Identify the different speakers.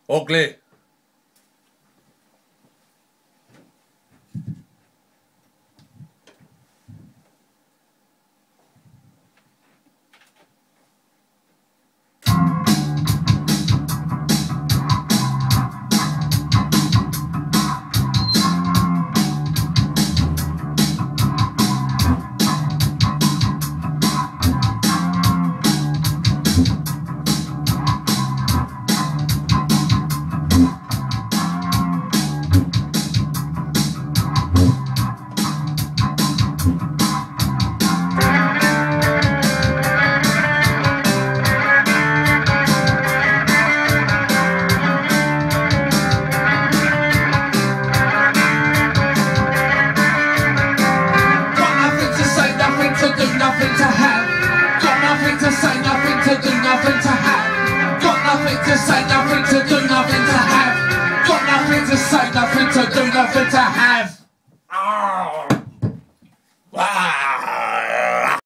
Speaker 1: Ugly.
Speaker 2: Nothing to do, nothing to have. Got nothing to say, nothing to do, nothing to have.